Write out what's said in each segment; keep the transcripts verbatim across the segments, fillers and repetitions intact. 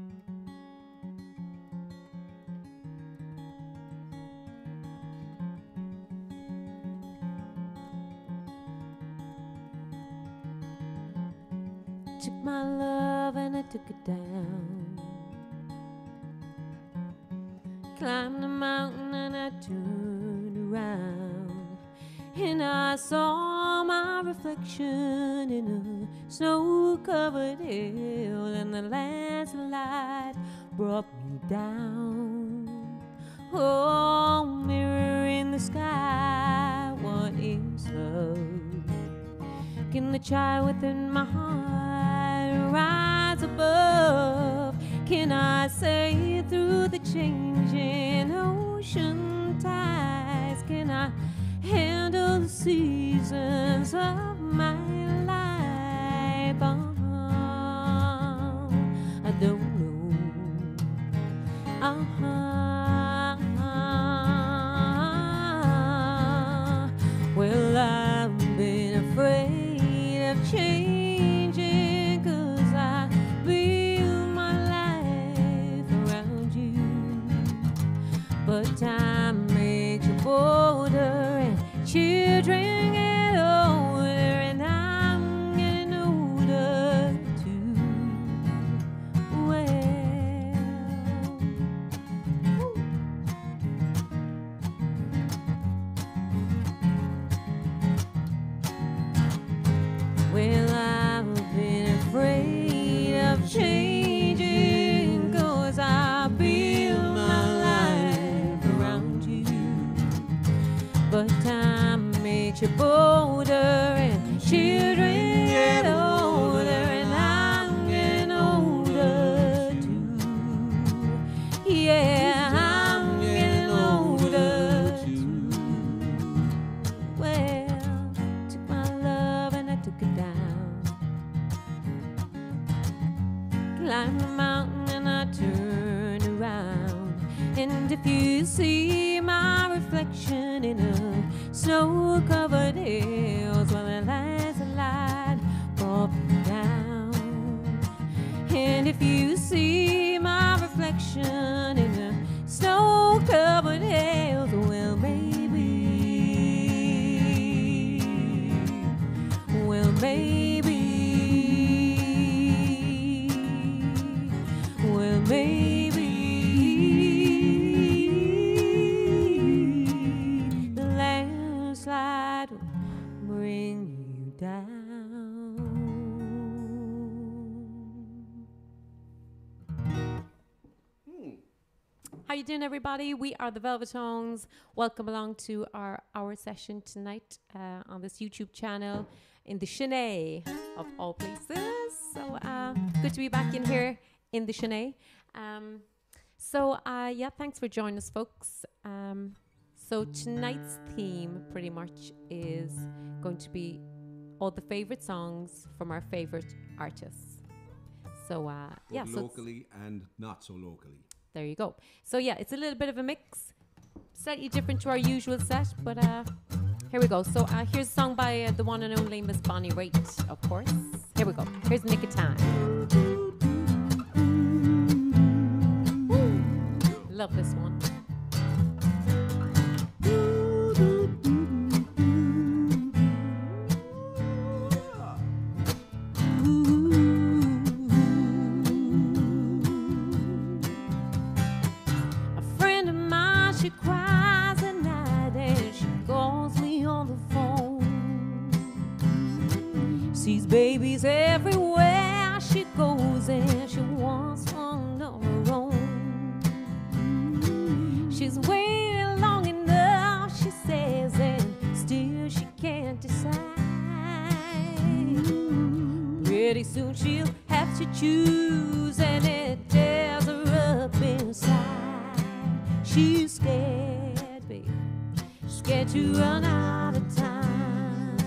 Took my love and I took it down. Climbed the mountain and I turned around, and I saw my reflection in a snow-covered hill, and the landslide brought me down. Oh, mirror in the sky, what is love? Can the child within my heart rise above? Can I say through the changing ocean tides? Can I handle the seasons of my life? Uh-huh. I don't know. Uh-huh. Well, I've been afraid of changing, 'cause I build my life around you. But time makes you bolder, and children get older, and I'm getting older too. Well, well, I've been afraid of changing, 'cause I build my life around you. But time makes you bolder, and children get older, and I'm getting older too. Yeah, I'm getting older too. Well, took my love and I took it down. Climbed the mountain and I turned around, and if you see my reflection in a snow-covered hills, well, the landslide brought me down. And if you see my reflection in a snow-covered hills, well, maybe, well, maybe, well, maybe the landslide will bring you down. How you doing, everybody? We are the Velvetones. Welcome along to our hour session tonight uh, on this YouTube channel in the Chenet of all places. So uh, good to be back in here in the Chenet. Um, so uh, yeah, thanks for joining us, folks. Um, so tonight's theme pretty much is going to be all the favorite songs from our favorite artists. So uh, yeah, so locally and not so locally. There you go. So yeah, it's a little bit of a mix, slightly different to our usual set, but uh, here we go. So uh, here's a song by uh, the one and only Miss Bonnie Raitt, of course. Here we go. Here's Nick of Time. Woo. Love this one. She cries at night and she calls me on the phone. Sees babies everywhere she goes, and she wants one of her own. She's waited long enough, she says, and still she can't decide. Pretty soon she'll have to choose, and it tears her up inside. She's scared, babe, scared to run out of time.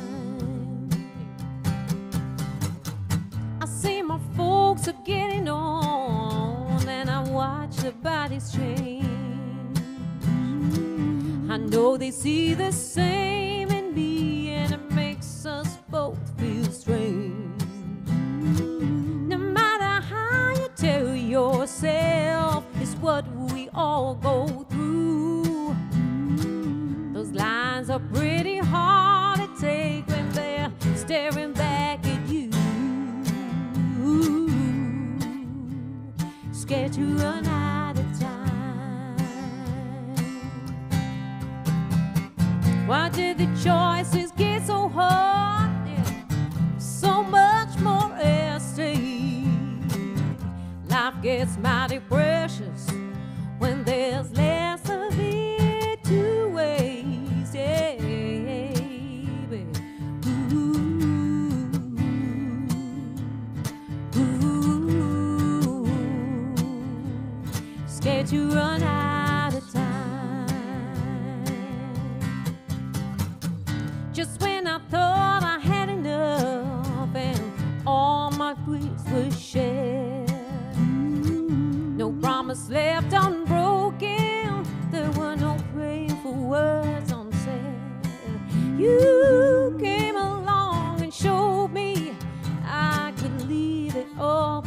I see my folks are getting on, and I watch their bodies change. I know they see the same in me, and it makes us both feel strange. No matter how you tell yourself are pretty hard to take when they're staring back at you. Scared to run out of time. Why did the choices get so hard? Yeah. So much more at stake. Life gets mighty precious when there's less of it to waste. Yeah, baby. Ooh, ooh, scared to run out of time. Just when I thought I had enough and all my griefs were shared, no promise left unbroken, there were no prayerful words unsaid. You came along and showed me I could leave it all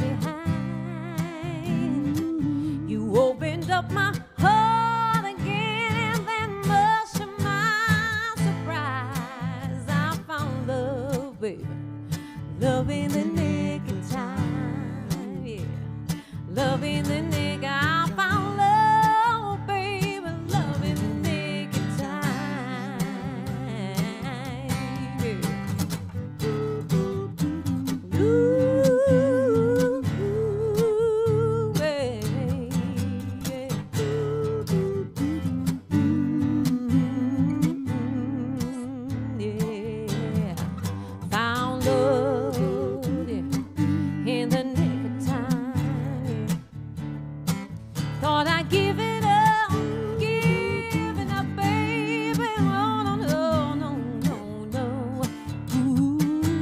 behind. You opened up my heart again, and then much to my surprise, I found love, baby, love in the nick of time, yeah. Love in the nick, I found love, baby, love in the nick of time. Ooh, ooh, baby, yeah. Found love, yeah, in the nick of time. Thought I'd give it up, give it up, baby. Oh, no, no, no, no, no. Ooh,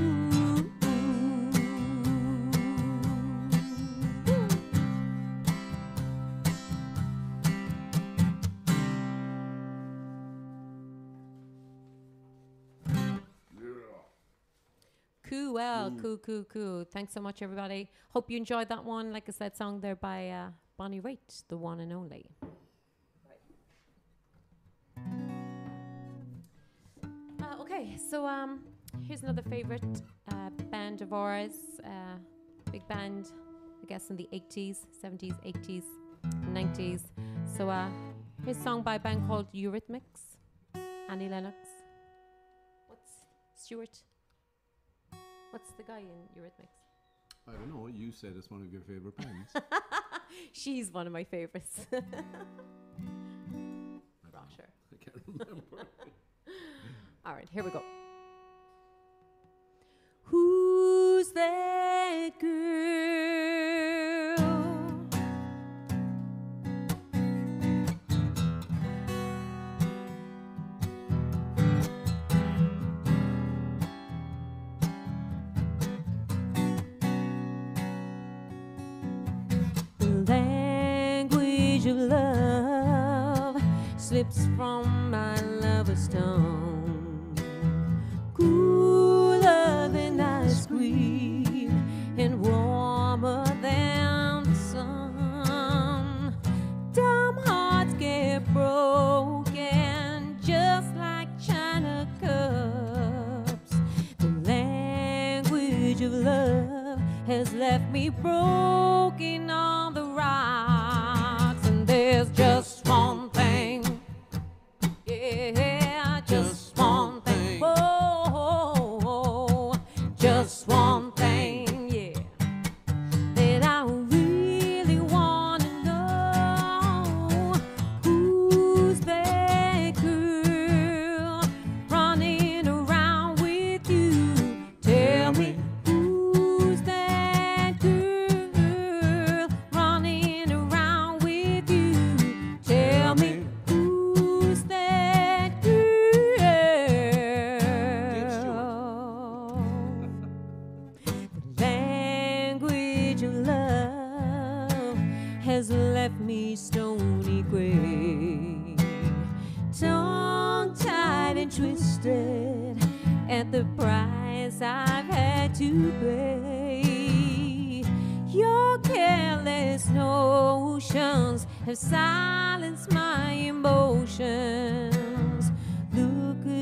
Cool, well, cool, cool, cool. Thanks so much, everybody. Hope you enjoyed that one. Like I said, song there by uh, Bonnie Raitt, the one and only. Uh, okay, so um, here's another favorite uh, band of ours. Uh, big band, I guess, in the eighties, seventies, eighties, nineties. So uh, here's a song by a band called Eurythmics. Annie Lennox. What's Stuart? What's the guy in Eurythmics? I don't know. You said it's one of your favorite bands. She's one of my favorites. I Roger. I can't remember. All right, here we go. Who's that girl? Language of love slips from my lover's tongue, cooler than ice cream and warmer than the sun. Dumb hearts get broken just like china cups. The language of love has left me broken on the rocks, and there's just one thing, yeah, just one thing, oh, just one thing, yeah, that I really wanna know. Who's that girl running around with you? Tell me. Who's that girl running around with you? Tell me. Who's that girl? The language of love has left me stony gray, tongue-tied and twisted at the price I've had to pay. Your careless notions have silenced my emotions. Look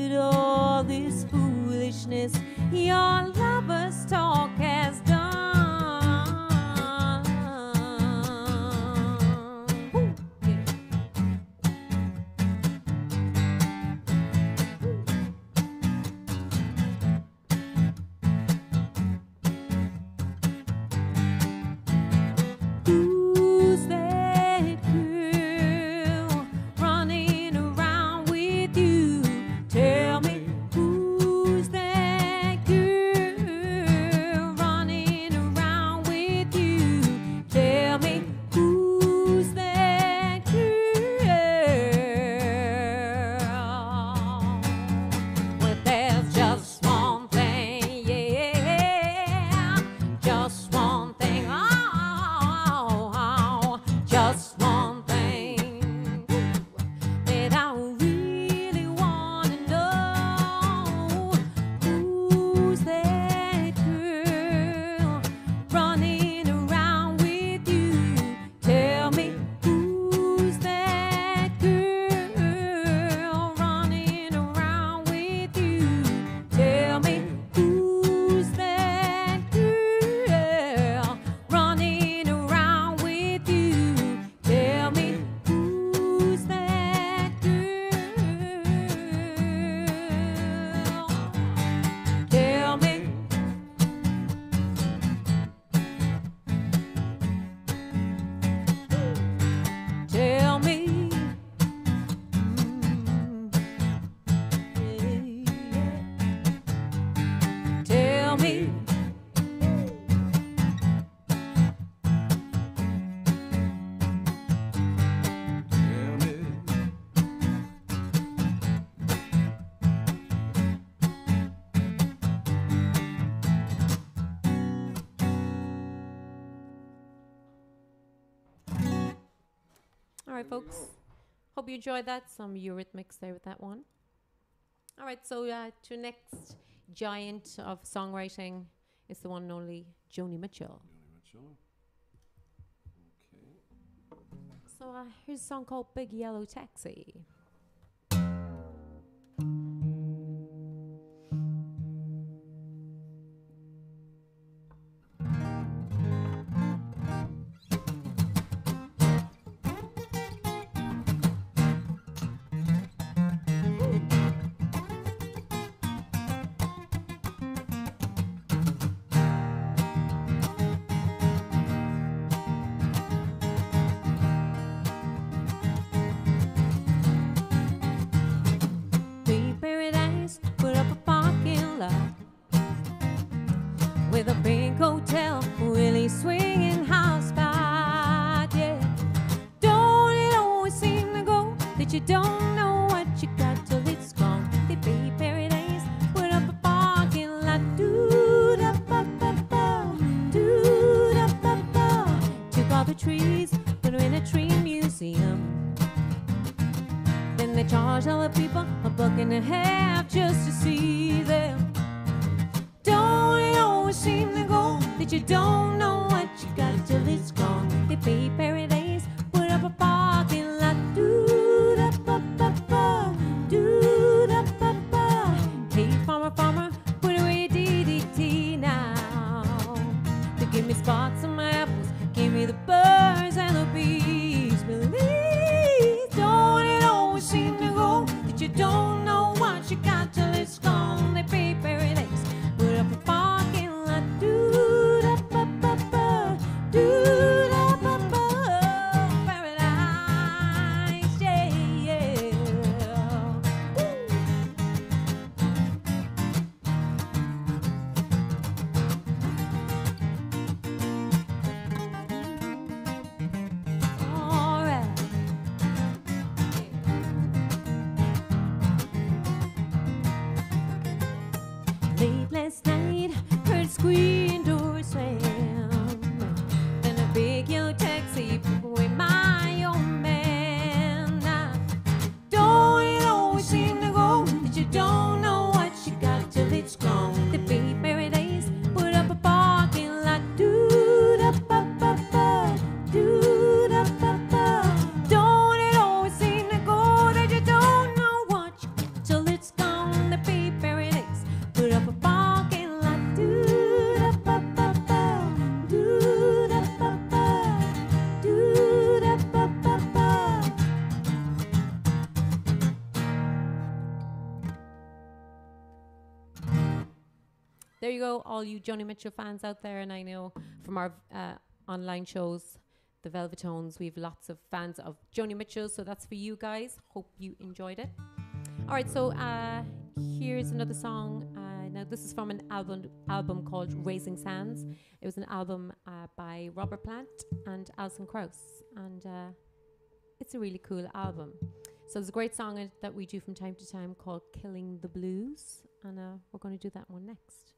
right, folks. Hope you enjoyed that. Some Eurythmics there with that one. All right, so uh, to next giant of songwriting is the one and only Joni Mitchell. Joni Mitchell. Okay. So uh, here's a song called Big Yellow Taxi. With a pink hotel, really swinging house spot, yeah. Don't it always seem to go that you don't know what you got till it's gone? They pay paradise, put up a parking lot, doo da ba ba ba, doo da ba ba. Took all the trees, put them in a tree museum. Then they charge all the people a buck and a half just to see them. Don't it always seem to go that you don't know what you got till it's gone? They pay paradise, put up a parking lot, doo da ba ba ba, doo da ba ba. Hey farmer, farmer, put away your D D T now. To give me spots on my apples, give me the birds and the bees. Please, don't it always seem to go that you don't know what you got till it's gone? They pay paradise. Put up a parking lot, doo da ba ba ba, doo da ba ba, paradise, yeah, yeah. All right. Late last night, heard screen door slam. Then a big yellow taxi took away my old man. Now, don't it always seem to go that you don't know what you got till it's gone? The big paradise, put up a parking lot, doo da ba ba ba, doo da ba ba. Don't it always seem to go that you don't know what you got till it's gone? The big paradise, put up a parking lot, doo da ba ba ba, doo da ba ba, doo da ba ba ba. There you go, all you Joni Mitchell fans out there, and I know from our uh, online shows, the Velvetones, we have lots of fans of Joni Mitchell, so that's for you guys. Hope you enjoyed it. All right, so uh, here's another song. Uh, now, this is from an album album called Raising Sands. It was an album uh, by Robert Plant and Alison Krauss, and uh, it's a really cool album. So there's a great song in it that we do from time to time called Killing the Blues, and uh, we're going to do that one next.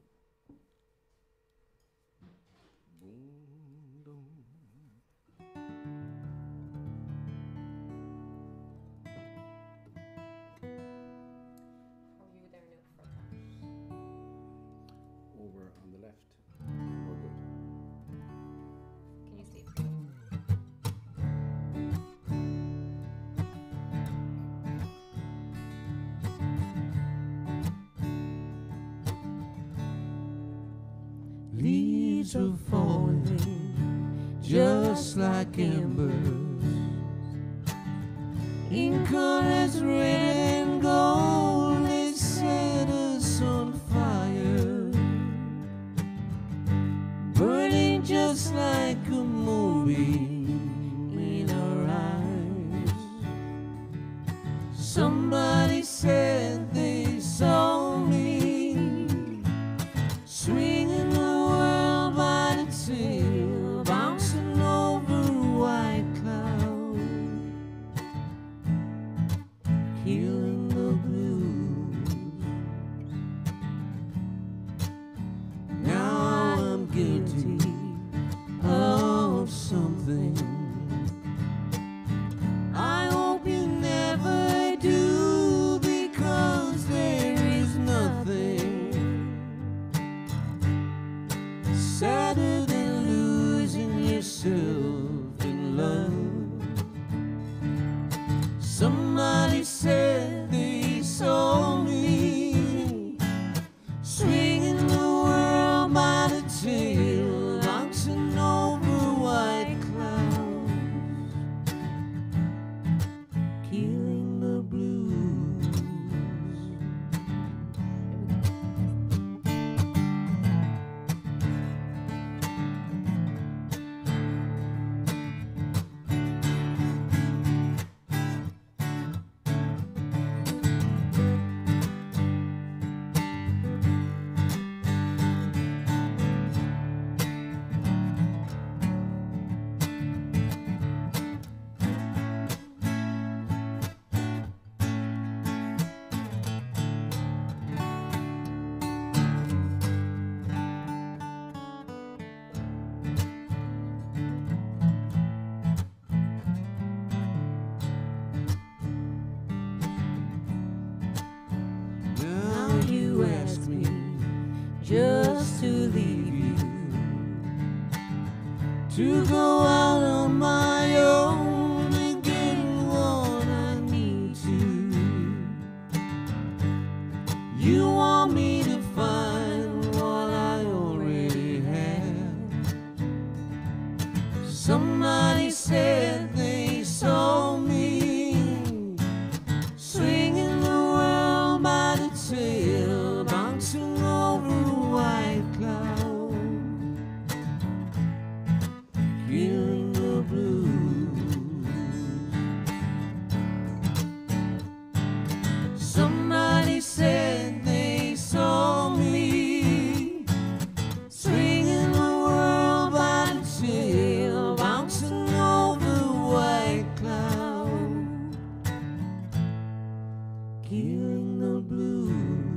Over on the left. We're good. Can you see? Leaves are falling just like embers, in colors red and gold. They set us on fire, burning just like a moonbeam in our eyes. Somebody said they saw me swinging the world by the tail, bouncing over a white cloud, killing the blues. Now I'm guilty of something to go out on my own and get what I need to. You want me to find what I already have. Somebody said they saw me swinging the world by the tail, bouncing over a white cloud, feeling the blues. Somebody said they saw me swinging the world by the tail, bouncing over a white cloud, killing the blues.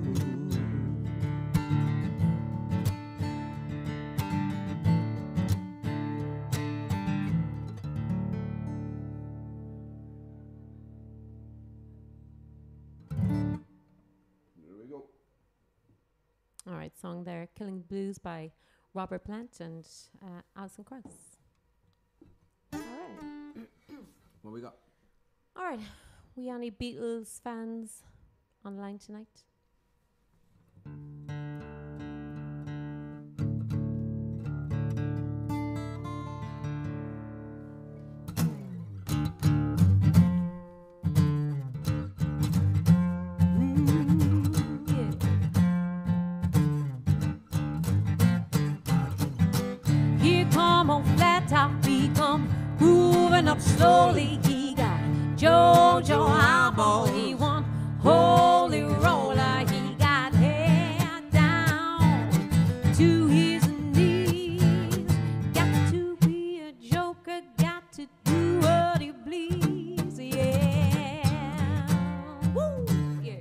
There we go. All right, song there, Killing Blues by Robert Plant and uh, Alison Krauss. All right. What we got? All right. We any Beatles fans online tonight? Here come on flat top, he come moving up slowly. He got Jojo eyeball, he want holy roller. He got head down to his knees. Got to be a joker, got to do what he please. Yeah, woo, yeah.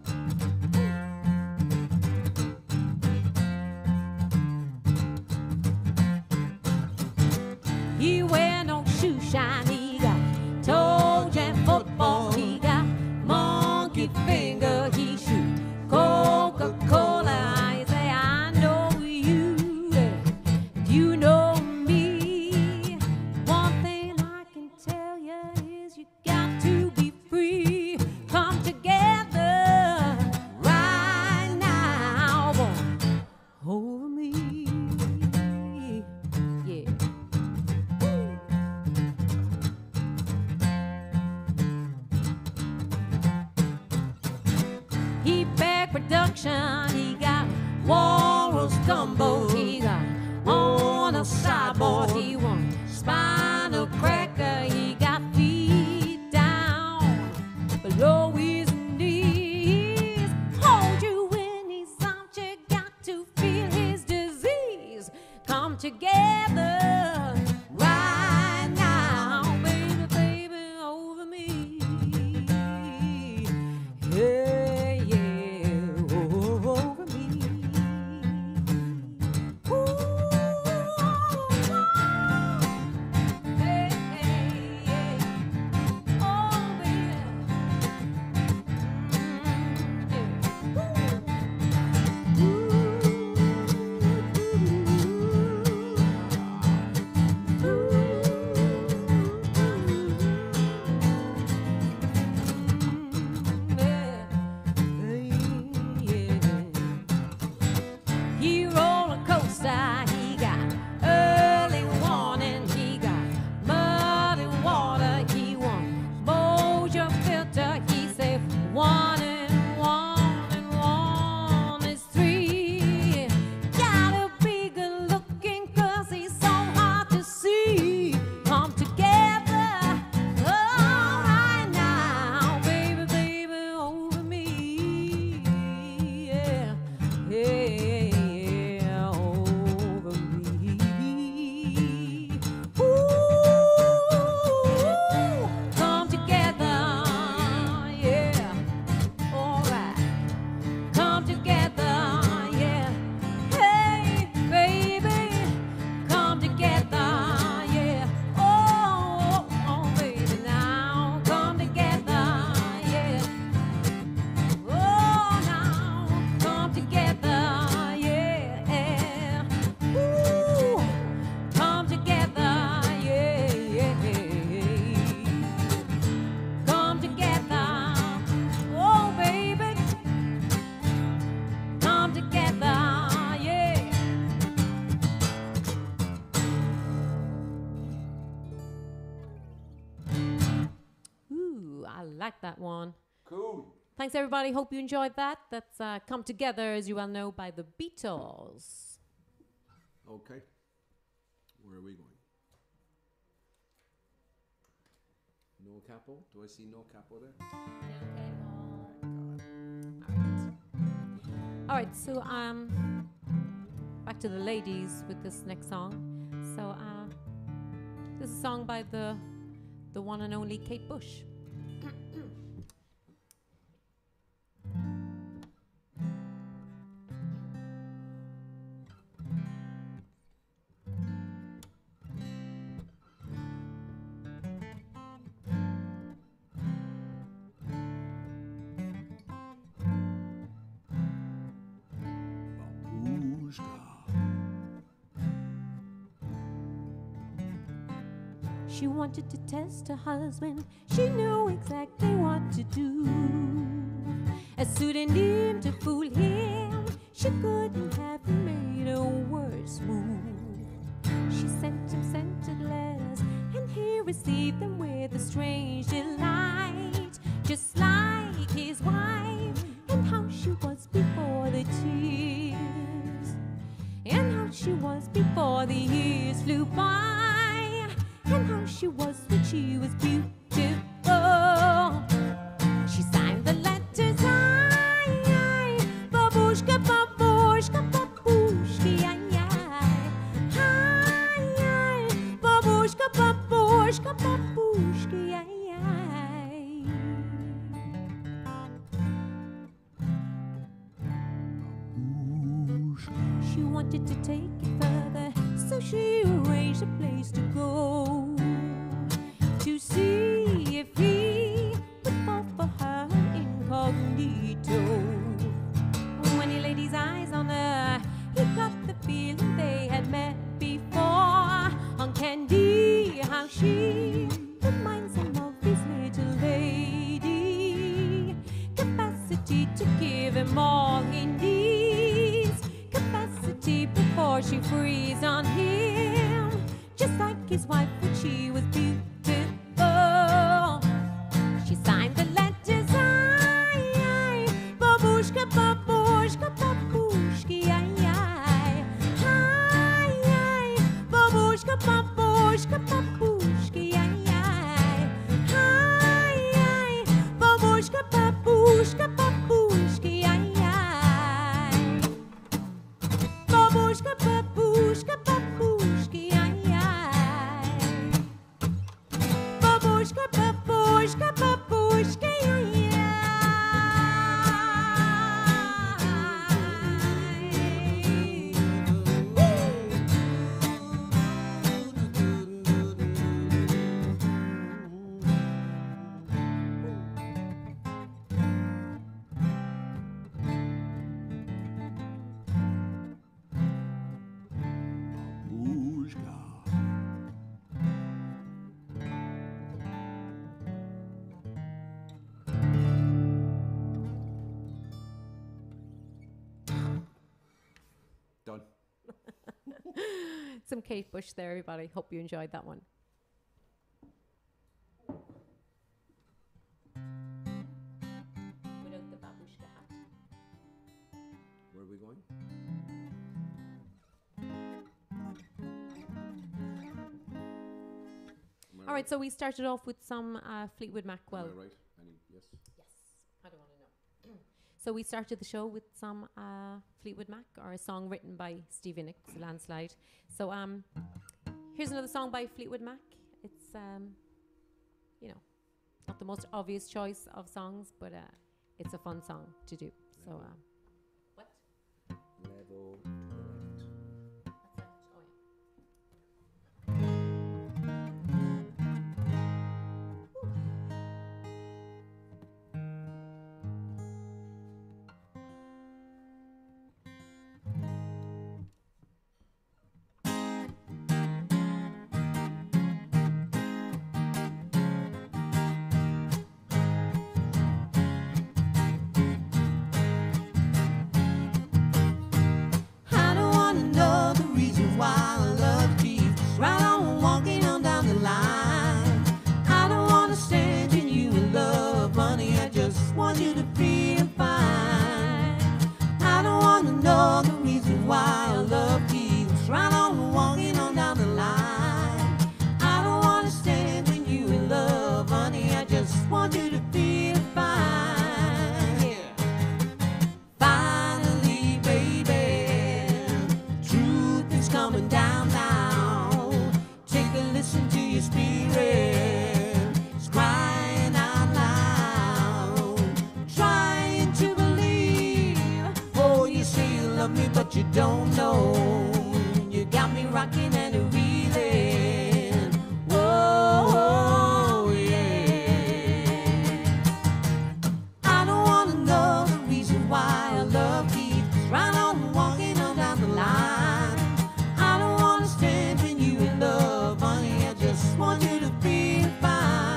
He wear no shoe shine, he got toe jam football, he got monkey finger, he shoot Coca-Cola. I say I know you, and you know me. One thing I can tell you is you got to be free. Come together right now, over me. Yeah. He back production, he got walrus gumbo, he got on a sideboard, he want spinal cracker, he got feet down below his knees. Hold you when he's out, you got to feel his disease. Come together right now, baby, baby, over me. Yeah, yeah, over me. like that one. Cool. Thanks, everybody. Hope you enjoyed that. That's uh, Come Together, as you well know, by the Beatles. Okay. Where are we going? No capo? Do I see no capo there? All right, so um, back to the ladies with this next song. So uh, this is a song by the the one and only Kate Bush. She wanted to test her husband. She knew exactly what to do. A pseudonym to fool him. She couldn't have made a worse move. She sent him scented letters, and he received them with a strange delight. Just like his wife, and how she was before the tears, and how she was before the years flew by. And how she was when she was beautiful. She signed the letters, aye, aye, babushka, babushka, babushki, aye, aye, aye, aye, babushka, babushka, babushki, aye, aye. She wanted to take it further, so she arranged a place to go, to see if he would fall for her incognito. When he laid his eyes on her, he got the feeling they had met before. Uncanny how she reminds him of his little lady. Capacity to give him all he needs. Capacity before she frees on him. Just like his wife when she was beautiful. She signed the letters, aye, aye, babushka, babushka, babushki, aye, aye, aye, aye, babushka, babushka, babushki, aye, aye, aye, aye, babushka, babushka, babushki, aye, aye, babushka, babushka, babushki, aye, aye, babushka, babushka, babushki, aye, aye. Done. Some Kate Bush there, everybody. Hope you enjoyed that one. Without the babushka hat. Where are we going? Am I All right, so we started off with some uh, Fleetwood Mac. Well, Am I right? Any, yes. yes, I don't want to know. So we started the show with some uh, Fleetwood Mac, or a song written by Stevie Nicks, Landslide. So um, here's another song by Fleetwood Mac. It's, um, you know, not the most obvious choice of songs, but uh, it's a fun song to do. So, uh, what? Level to the left. That's it. Oh, yeah. How just want you to feel fine. I don't wanna know the reason why our love keeps right on walking on down the line. I don't wanna stand when you in love, honey. I just want you to feel fine. Yeah. Finally, baby, the truth is coming down now. Take a listen to your spirit. It's crying out loud, trying to believe. Oh, you say you love me, but you don't know. You got me rocking and reeling. Whoa, yeah. I don't wanna know the reason why our love keeps right on walking on down the line. I don't wanna stand when you in love, honey. I just want you to feel fine.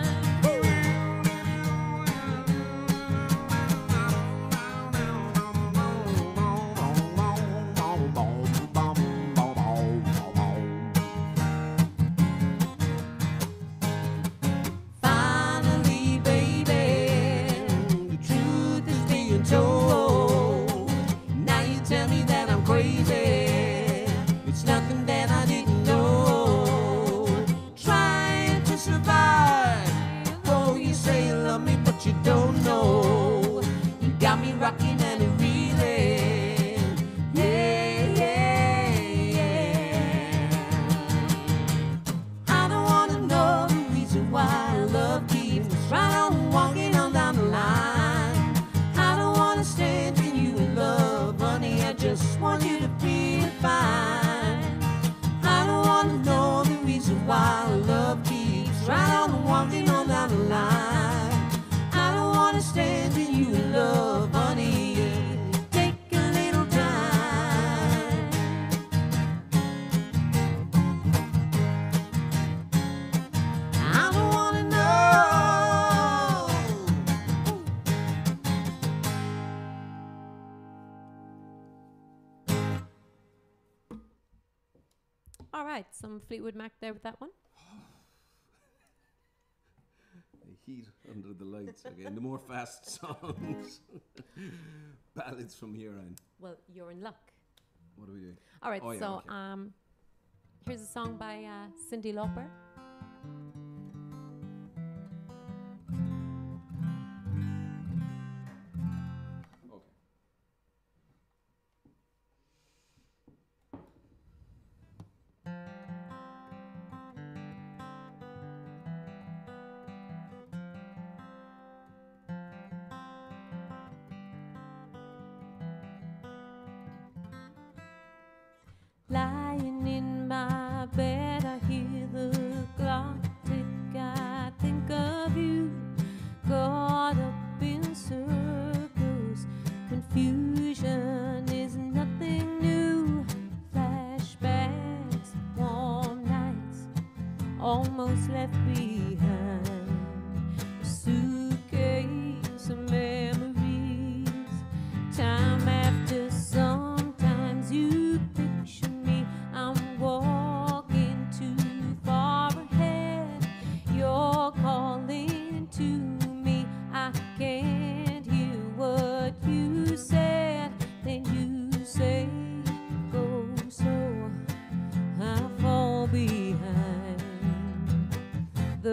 Finally, baby, the truth is being told. Now you tell me that I'm crazy. It's nothing that I didn't know. Trying to survive. Oh, you say you love me, but you don't know. You got me rocking and reeling. Yeah, yeah, yeah. I don't wanna know the reason why our love keeps right on walking on down the line. I don't wanna stand when you in love, honey. I just want you to feel fine. I don't wanna know the reason why our love keeps right on walking on down the line. I don't wanna stand when you in love, honey. Take a little time. I don't wanna know. All right, some Fleetwood Mac there with that one. The heat under the lights again. The more fast songs. Ballads from here on. Well, you're in luck. What do we do? All right, Oh, yeah, so okay. um, here's a song by uh, Cyndi Lauper. Okay. Lying in my bed, I hear the clock tick. I think of you, caught up in circles. Confusion is nothing new. Flashbacks, warm nights, almost left behind. A suitcase of memories. Time after sometimes you picture me. I'm walking too far ahead. You're calling to me. I can't hear what you said. Then you say, go slow. I fall behind. The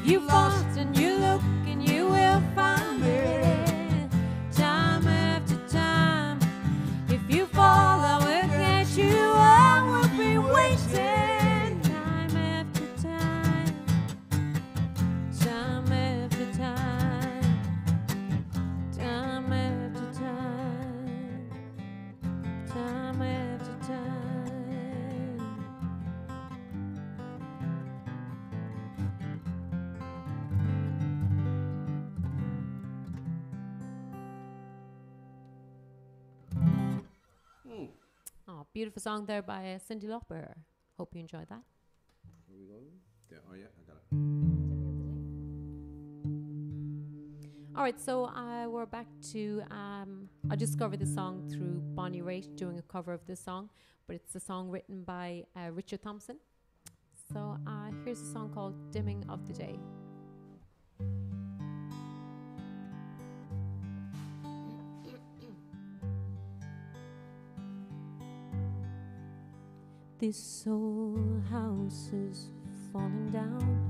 you fast and you look and you will find me. Time after time, if you fall, I will catch you. I will be waiting. Time after time, time after time, time after time, time after time. Hmm. Oh, beautiful song there by uh, Cyndi Lauper. Hope you enjoyed that. Are we going? Yeah, oh yeah, I got it. All right, so uh, we're back to. Um, I discovered this song through Bonnie Raitt doing a cover of this song, but it's a song written by uh, Richard Thompson. So uh, here's a song called "Dimming of the Day." This old house is falling down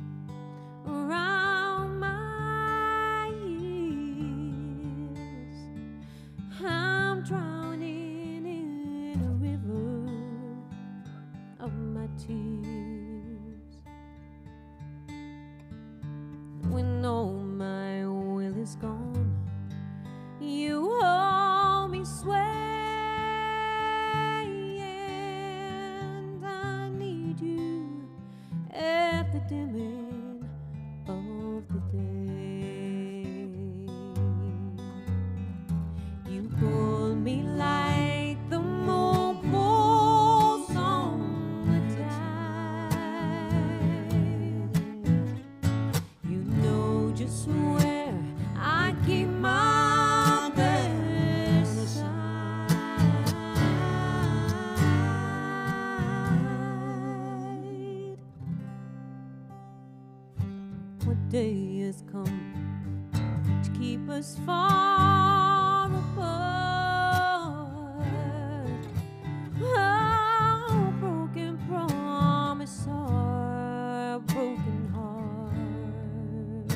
around my ears. I'm drowning in a river of my tears. When all my will is gone, you hold me sway. At the dimming of the day, you pull me like the moon pulls on the tide. You know just where I keep my best side. What day has come to keep us far apart? Oh, broken promise or broken heart.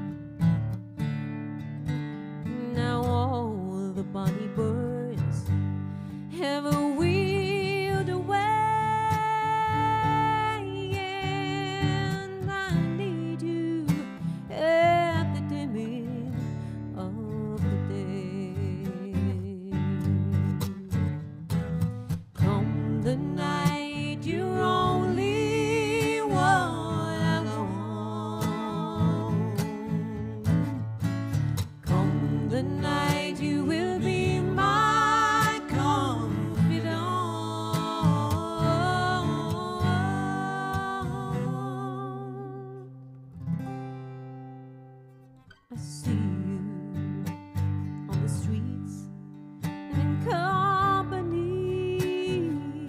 Now all the bonny birds have wheeled away. At the dimming of the day, come the night you're only one alone. Come the night you will be my confidant. I see you on the streets and in company.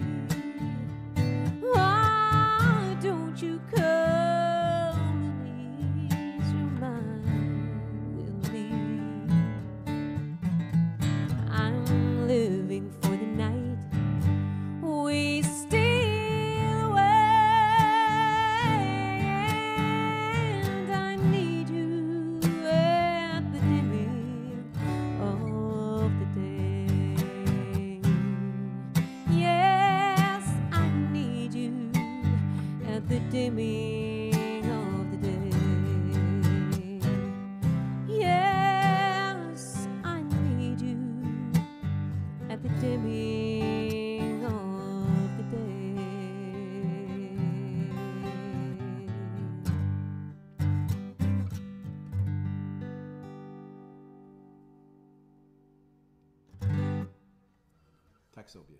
Why don't you come and ease your mind with me? I'm living for the night we steal away, and I need you at the dimming of the day. Yes, I need you at the dimming of the day. Yes, I need you at the dimming of the day. Taxobia.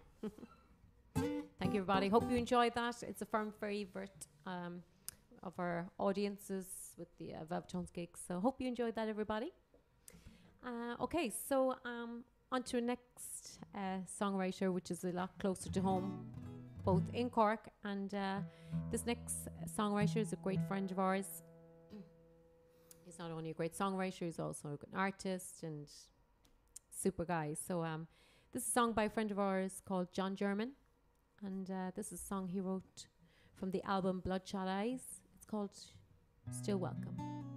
Thank you, everybody. Hope you enjoyed that. It's a firm favorite um, of our audiences with the uh, Velvetones gigs. So hope you enjoyed that, everybody. Uh, okay, so um, on to our next uh, songwriter, which is a lot closer to home, both in Cork. And uh, this next songwriter is a great friend of ours. He's not only a great songwriter, he's also a good artist and super guy. So um, this is a song by a friend of ours called John German. And uh, this is a song he wrote from the album Bloodshot Eyes. It's called still welcome.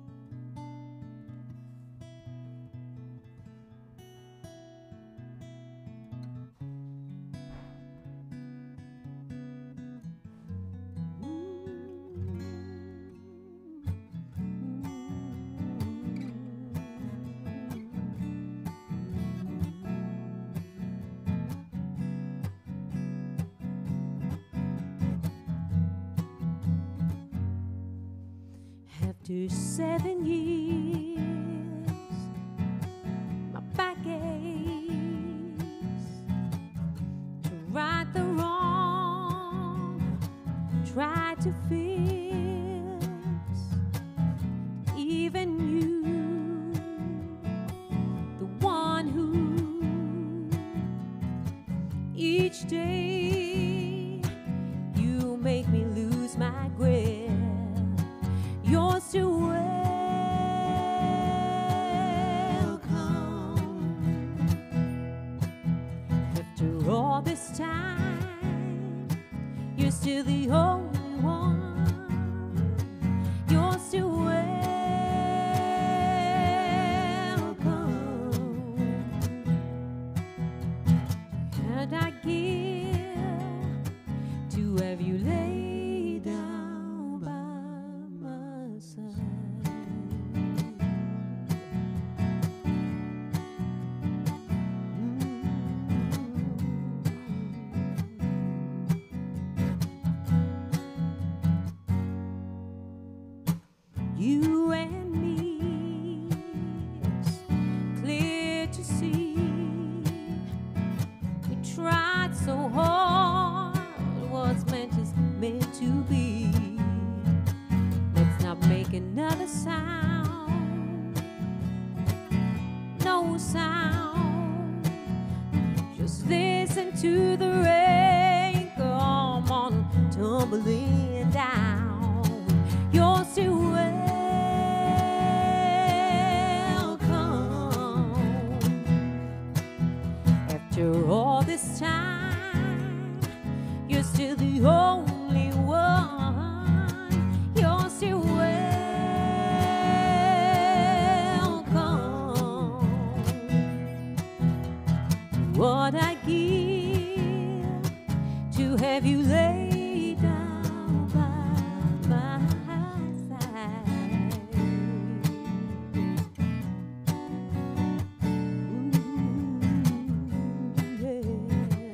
After seven years, my back aches to right the wrong, try to fix even you, the one who each day you make me lose my grip. You're still welcome. After all this time, you're still the only one. You're still welcome. And I give to have you lay down by my side. You and me, it's clear to see. We tried so hard, what's meant is meant to be. Let's not make another sound, no sound. Just listen to the rain come on, tumbling down. You're still welcome. After all this time, you're still the only one. You're still welcome. What I give to have you lay down by my side. Ooh, yeah.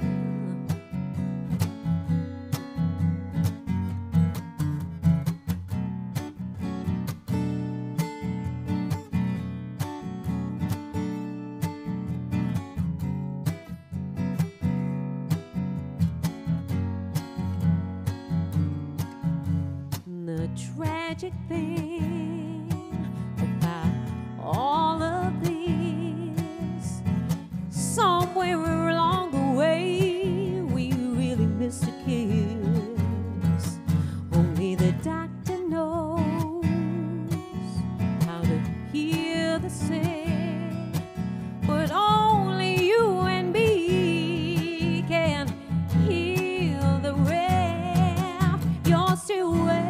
The tragic thing about all of this, somewhere along the way we really missed a kiss. Only the doctor knows how to heal the sick, but only you and me can heal the rest. You're still well.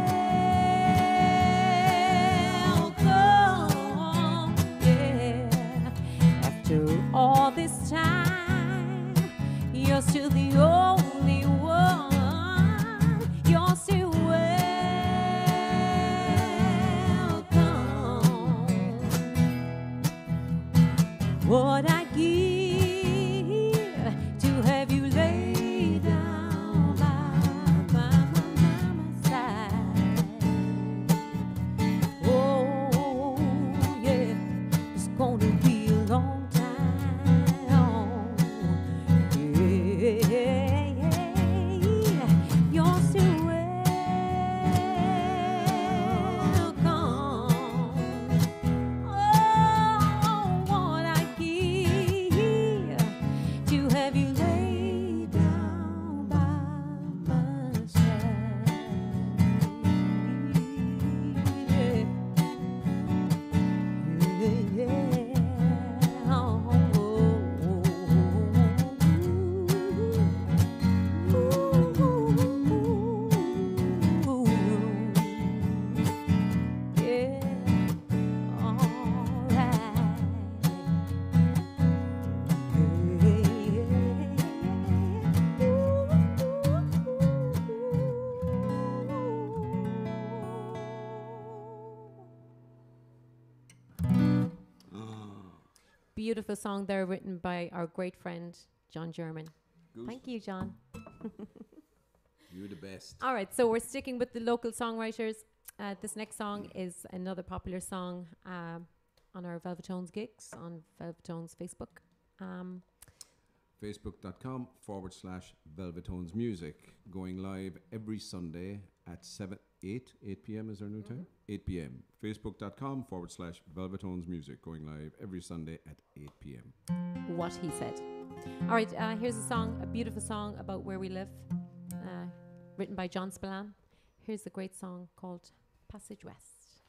All this time, you're still the only one. You're still welcome. What I give to have you lay down by, by, by my side. Oh, yeah, it's gonna be a long time. You're still welcome. Oh, what I give beautiful song there written by our great friend, John German. Goose. Thank you, John. You're the best. All right, so we're sticking with the local songwriters. Uh, this next song is another popular song uh, on our Velvetones gigs on Velvetones Facebook. Um, Facebook.com forward slash Velvetones Music. Going live every Sunday at seven, eight, eight p.m. is our new time? eight p.m. Facebook.com forward slash Velvetones Music. Going live every Sunday at eight p.m. what he said. All right, uh, here's a song, a beautiful song about where we live, uh, written by John Spillane. Here's a great song called Passage West.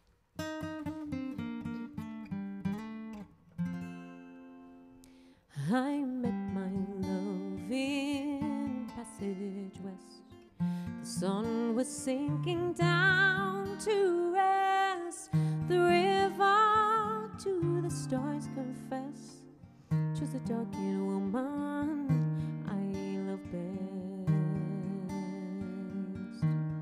I met my love in Passage West. The sun was sinking down to rest. The river to the stars confess. 'Twas a dark-haired woman I love best.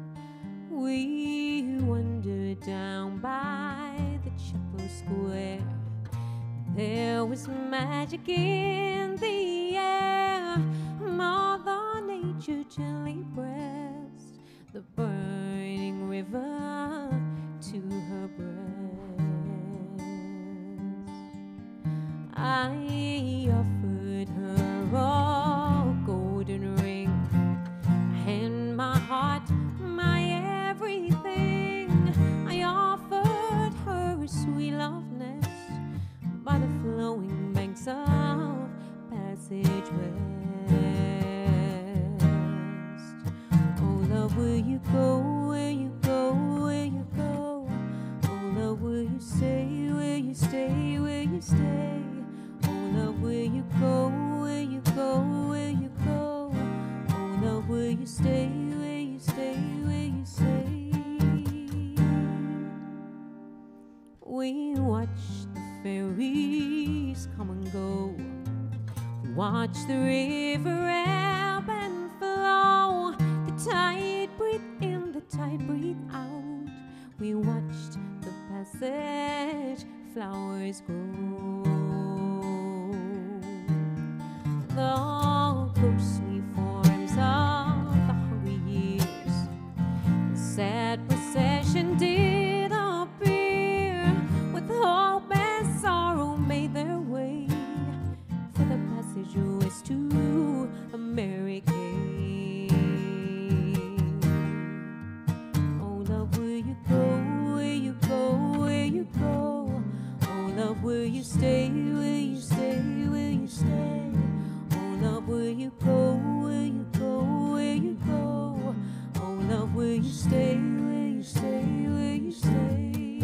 We wandered down by the chapel square. There was magic in the air. Mother Nature gently pressed the burning river to her breast. I offered her a golden ring and my heart, my everything. I offered her a sweet love nest by the flowing banks of Passage West. Oh, love, will you go, will you go, will you go? Oh, love, will you stay, will you stay, will you stay? Oh, love, will you go, will you go, will you go? Oh, love, will you stay, will you stay, will you stay? We watched the ferries come and go. We watched the river ebb and flow. The tide breathed in, the tide breathed out. We watched the passage flowers grow. The ghostly forms of the hungry years, the sad procession did appear, with hope and sorrow made their way for the passage west to America. Oh, love, will you go, will you go, will you go? Oh, love, will you stay, will you stay, will you stay? Oh, love, will you go, will you go, will you go? Oh, love, will you stay, will you stay, will you stay?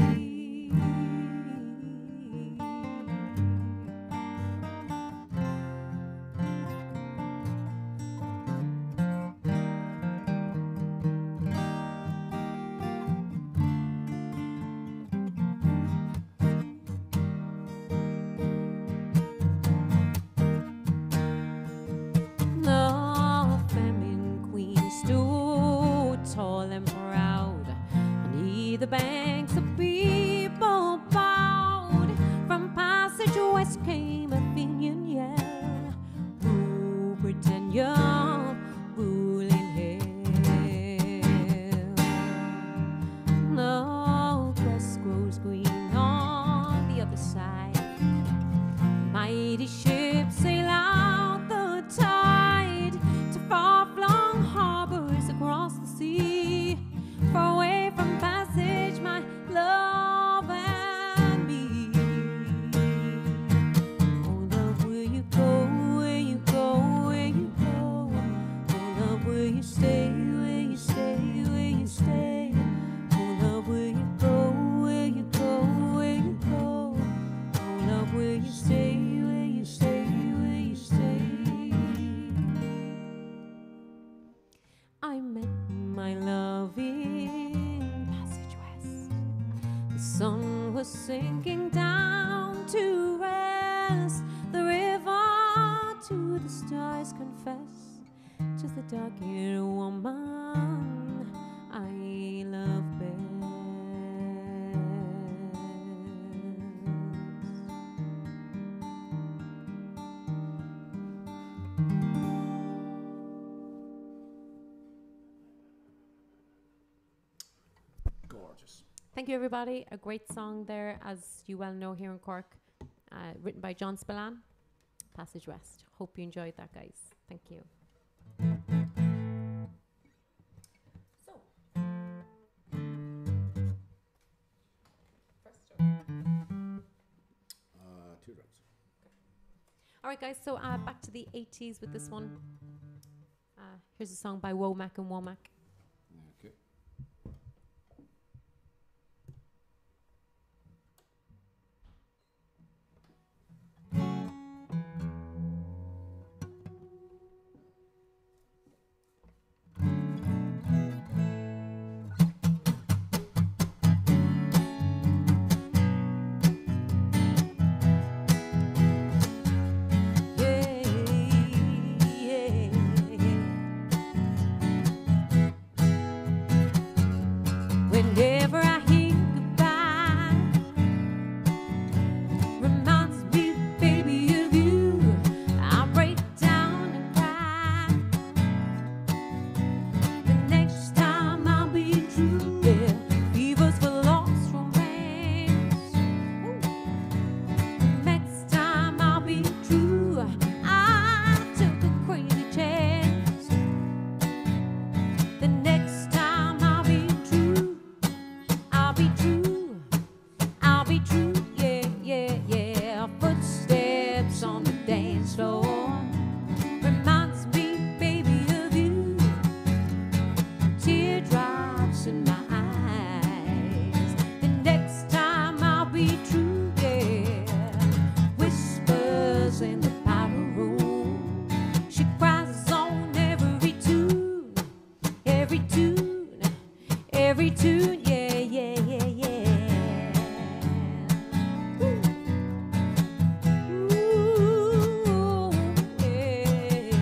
The famine queen stood tall and proud. On either banks the people bowed. From Passage West came a Fenian yell. Rule Britannia, ruling hell. The grass grows green on the other side. Mighty ships sail out the tide to far-flung harbors across the sea, far away from Passage, my love and me. Oh, love, will you go, will you go, will you go? Oh, love, will you stay, will you stay, will you stay? Oh, love, will you go, will you go, will you go? Oh, love, will you stay, will you stay, will you stay? I met my love in Passage West. The sun was sinking down to rest. The river to the stars confess. Just the dark-haired woman I love best. Gorgeous. Thank you, everybody. A great song there, as you well know, here in Cork, uh, written by John Spillane, Passage West. Hope you enjoyed that, guys. Thank you. So, first Uh, two rounds. All right, guys. So uh, back to the eighties with this one. Uh, here's a song by Womack and Womack. Okay. Whenever I hear goodbye, reminds me, baby, of you. I break down and cry. The next time I'll be true, yeah. Fevers for lost romance. Ooh. The next time I'll be true. I took a crazy chance. The next time I'll be true. I'll be true, I'll be true, yeah, yeah, yeah. Footsteps on the dance floor reminds me, baby, of you. Teardrops in my eyes. The next time I'll be true, yeah. Whispers in the powder room. She cries on every tune, every tune, every tune, yeah. Yeah, yeah, yeah. Ooh. Ooh, yeah.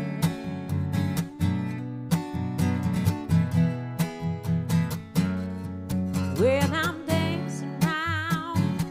When I'm dancing round,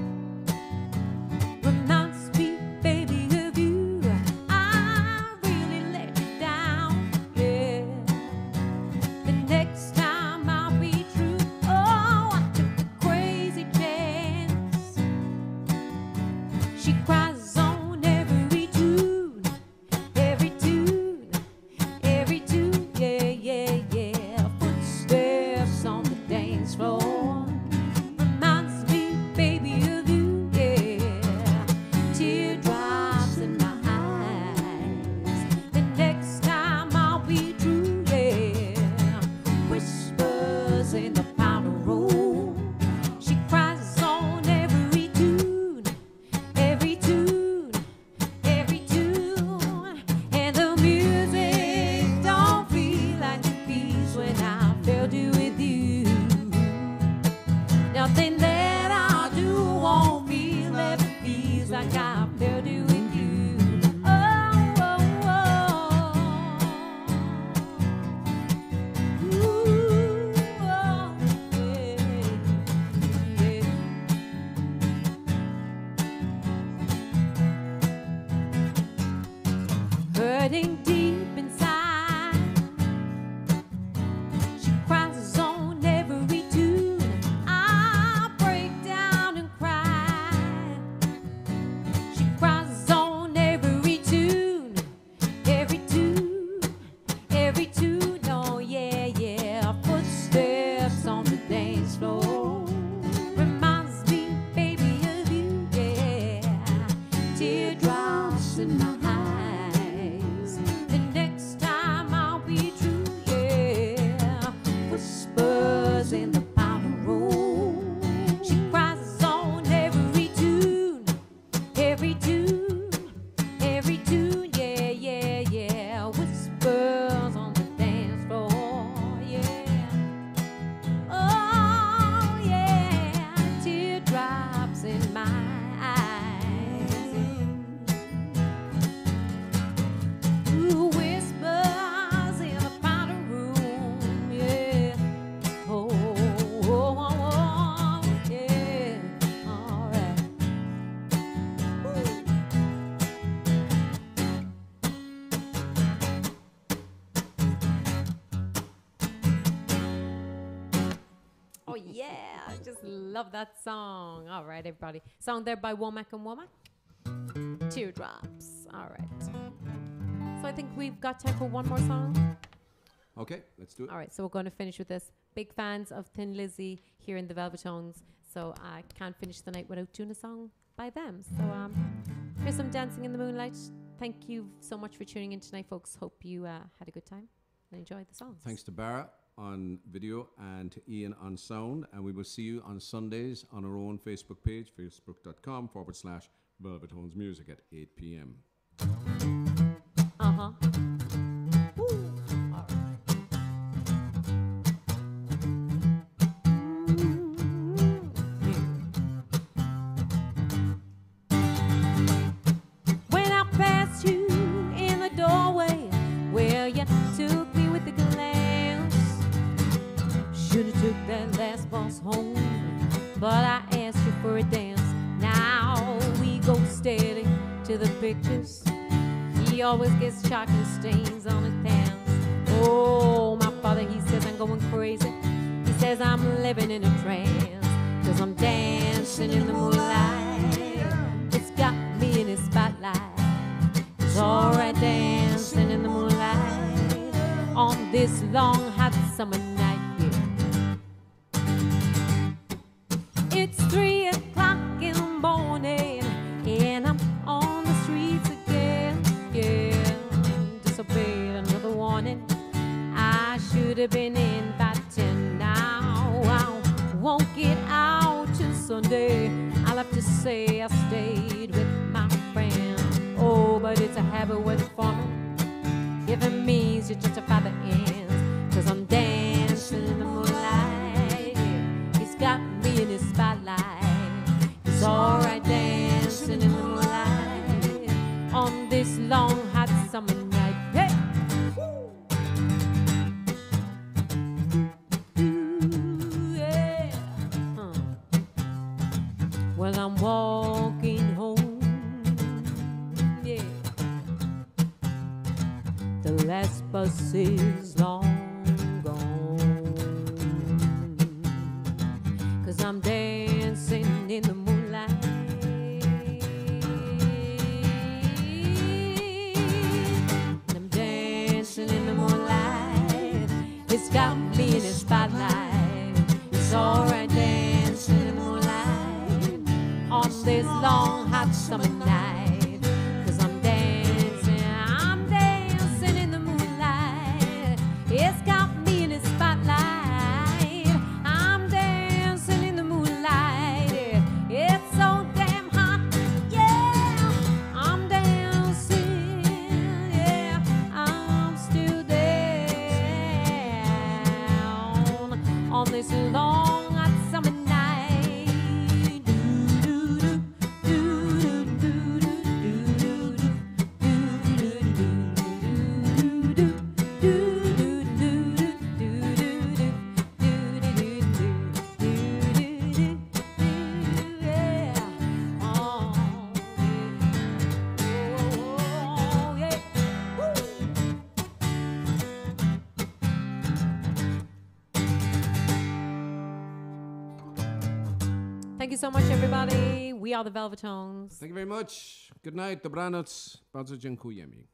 reminds me, baby, of you. I really let you down, yeah. The next time I'll be true. Oh, I took a crazy chance. She cries on every tune, every tune, every tune, yeah, yeah, yeah. Footsteps on the dance floor reminds me, baby, of you, yeah. Teardrops in my eyes. The next time I'll be true, yeah. Whispers in the powder room. She cries on every tune, every tune, every tune. And the music don't feel like the peace when I felt it with you. Oh yeah, I just love that song. All right, everybody. Song there by Womack and Womack. Teardrops. All right. So I think we've got time for one more song. Okay, let's do it. All right, so we're going to finish with this. Big fans of Thin Lizzy here in the Velvetones, so I can't finish the night without doing a song by them. So um, here's some Dancing in the Moonlight. Thank you so much for tuning in tonight, folks. Hope you uh, had a good time and enjoyed the songs. Thanks to Barra on video and to Ian on sound. And we will see you on Sundays on our own Facebook page, facebook.com forward slash Velvetones Music at eight p.m. Uh-huh. Home, but I asked you for a dance. Now we go steady to the pictures. He always gets chocolate stains on his pants. Oh, my father, he says I'm going crazy. He says I'm living in a trance, 'cause I'm dancing in the moonlight. It's got me in his spotlight. It's alright dancing in the moonlight on this long hot summer night. It's three o'clock in the morning, and I'm on the streets again. Yeah, disobeyed another warning. I should have been in by ten. Now I won't get out till Sunday. I'll have to say I stayed with my friend. Oh, but it's a habit with forming. If it means you justify the ends, 'cause I'm dancing in the moonlight. He's got me in his spotlight. It's alright dancing in the moonlight on this long hot summer night. Hey! Ooh, yeah. Huh. Well, I'm walking home. Yeah. The last bus is long gone, 'cause I'm dancing in the moonlight. I'm dancing in the moonlight. It's got me in the spotlight. It's alright dancing in the moonlight on this long hot summer night. 'Cause I'm dancing, I'm dancing in the moonlight. It's got me in the spotlight. I'm dancing in the moonlight. It's so damn hot, yeah. I'm dancing, yeah. I'm still down on this long hot summer night. Thank you so much, everybody. We are the Velvetones. Thank you very much. Good night. Dobranoc. Bardzo dziękujemy.